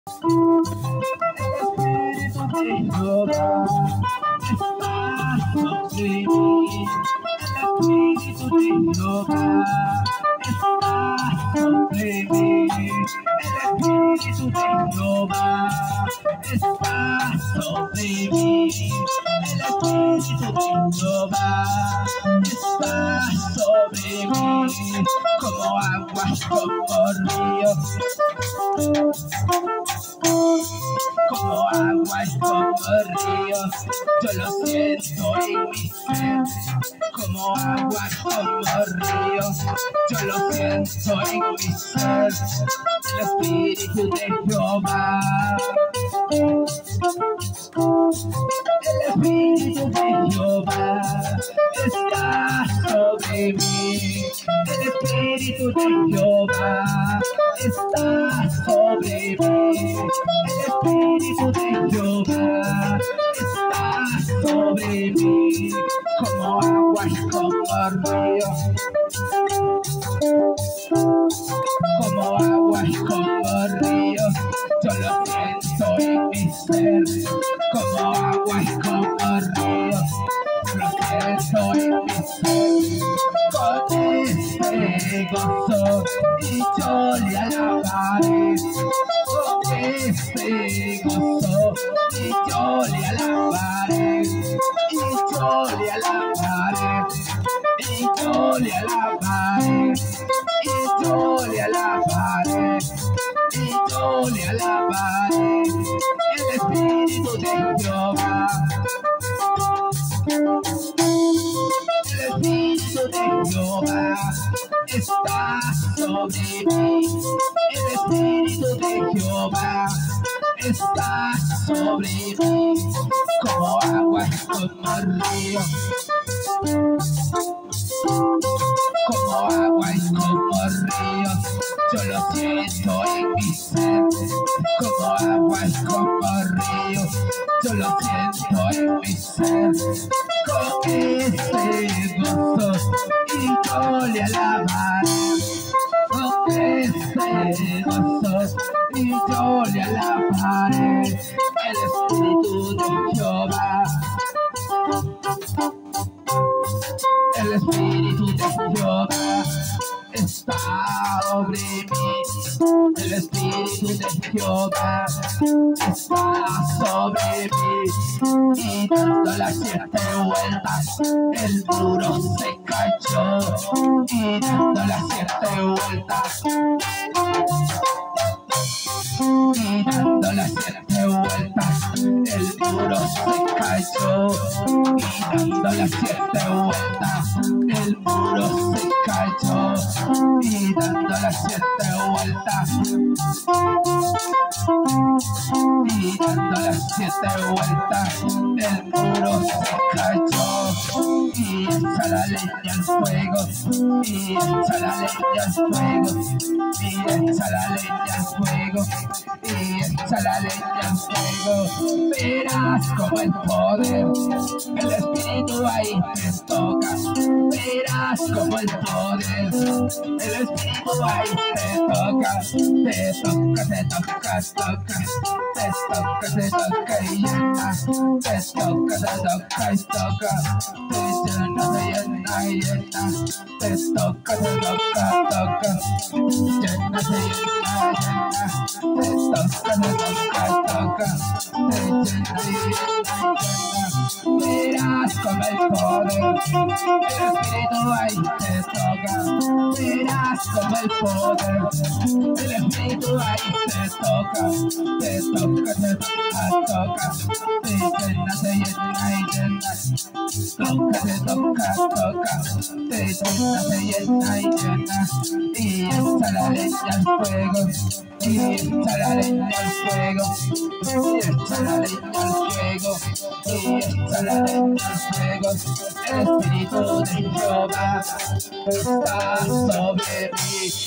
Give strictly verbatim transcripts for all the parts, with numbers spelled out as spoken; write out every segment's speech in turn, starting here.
Está sobre mí,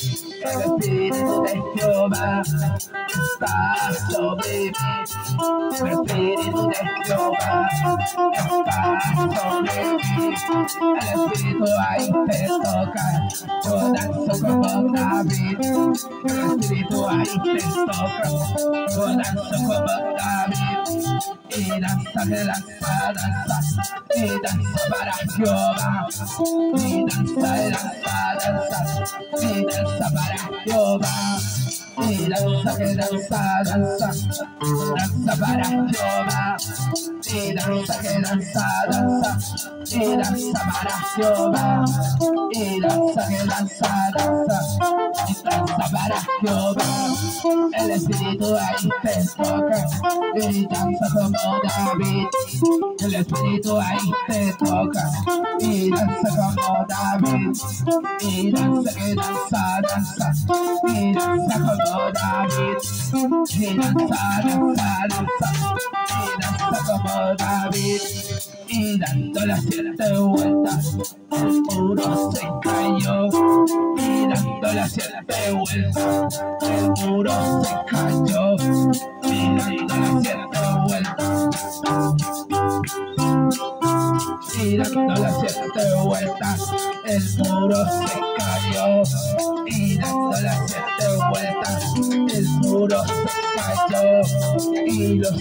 El Espíritu de Jehová está sobre mí. El Espíritu de Jehová está sobre mí. El Espíritu ahí te toca. Yo danzo como David. El Espíritu ahí te toca. Yo danzo como David. Y danza de danza, danza. Y danza para Jehová. Y danza de danza, danza. Y danza para Jehová. Y danza que danza, danza. Danza para Jehová. Y danza que danza, danza. Y danza para Jehová. Y danza que danza, danza. Y danza para Jehová. El Espíritu ahí te toca. Y danza como David. El Espíritu ahí te toca. Y danza como David. Y danza que danza, danza. Y danza como David. Y danza, danza, danza. Y danza como David. Y dando las siete vueltas, el muro se cayó. Y dando las siete vueltas, el muro se cayó. Y dando las siete vueltas, y dando las siete vueltas, el muro se cayó. Y dando las siete vueltas, el muro se cayó. Y los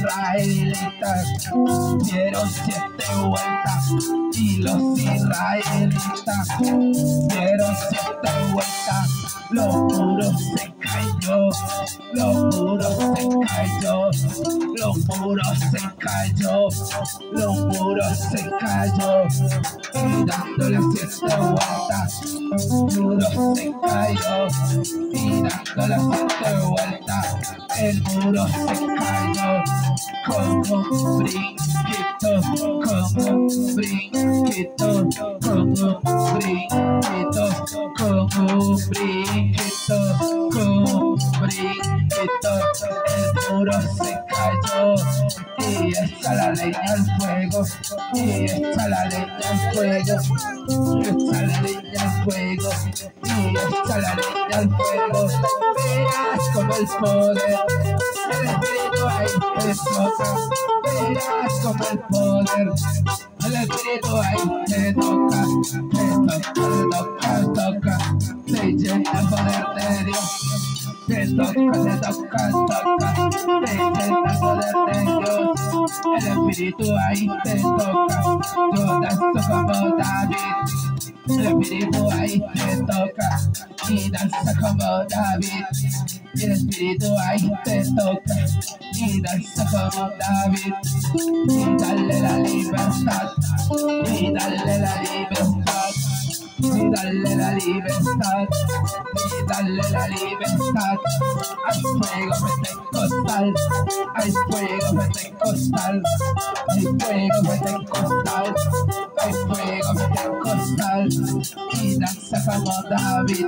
israelitas dieron siete vueltas. Y los israelitas dieron siete vueltas. Los muros se cayó. Los muros se cayó. Los muros se cayó. Los muros se cayó. Y dando las siete vueltas, el muro se cayó. Y dando las siete vueltas, el muro se cayó. Como un brinquito, como un brinquito, como un brinquito, como un brinquito, como un brinquito, el muro se cayó. Y echa la leña al fuego, y echa la leña al fuego, y echa la leña al fuego, y echa la leña al fuego. Verás como el poder, el Espíritu ahí te toca. Verás como el poder, el Espíritu ahí te toca. Te toca, te toca, toca. Te llena el poder de Dios. Te toca, te toca, toca. Te llena el poder de Dios. El Espíritu ahí te toca. Yo danzo como David. El Espíritu ahí te toca. Y danza como David. Y el Espíritu ahí te toca. Y danza como David. Y dale la libertad. Y dale la libertad. Y dale la libertad, y dale la libertad. Hay fuego pentecostal, hay fuego pentecostal, hay fuego pentecostal, hay fuego pentecostal. Y danza como David,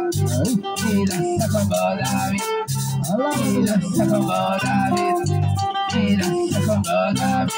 y danza como David, y danza como David, y danza como David.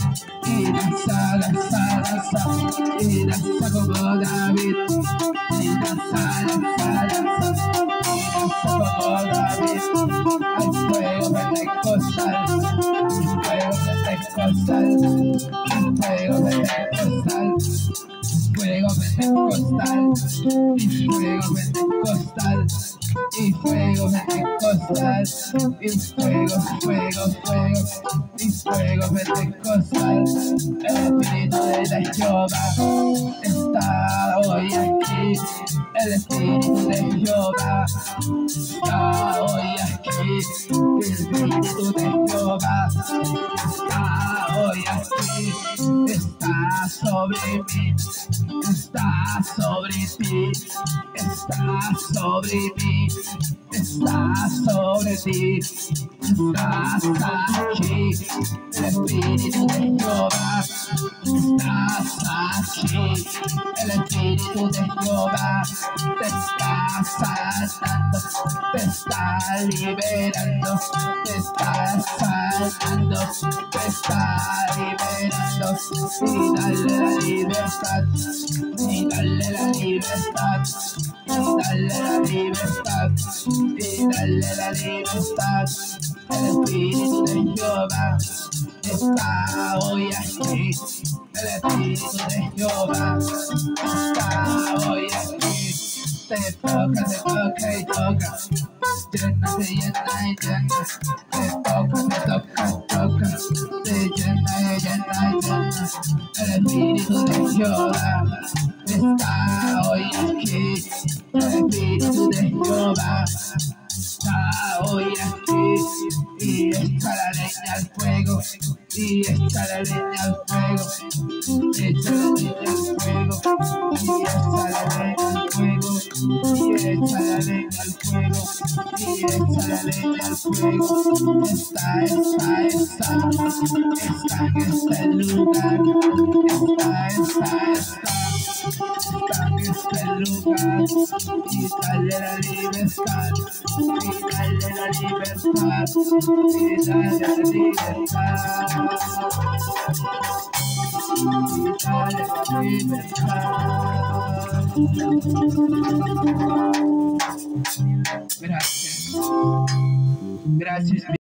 Y danza, danza, danza, y danza como David. Y danza, danza, danza, y danza como David. Hay fuego pentecostal, fuego pentecostal, fuego pentecostal, fuego pentecostal, y fuego pentecostal, y fuego pentecostal, y fuego, fuego, fuego, y fuego pentecostal. El Espíritu de Jehová está hoy aquí. El Espíritu de Jehová está hoy aquí. El Espíritu de Jehová está hoy aquí. Está sobre mí, está sobre ti, está sobre mí, está sobre ti, estás aquí. El Espíritu de Jehová estás aquí. El Espíritu de Jehová te está sanando, te está liberando, te está sanando, te está liberando. Y dale la libertad, y dale la libertad, y dale la libertad, y dale la libertad. El Espíritu de Jehová está hoy aquí, el Espíritu de Jehová está hoy aquí. Te toca, te toca y toca, llena, te llena y llena, te toca, te toca, toca, te llena y llena y llena. El Espíritu de Jehová está hoy aquí, el Espíritu de Jehová está hoy aquí, y echa la leña al fuego, y echa la leña al fuego, echa la leña al fuego, y echa la leña al fuego, y echa la leña al fuego, y echa la leña al fuego. Está, está, está, está en este lugar, está, está, está. Está en este lugar, y dale la libertad, y dale la libertad, y dale la libertad, y dale la libertad. Gracias, gracias.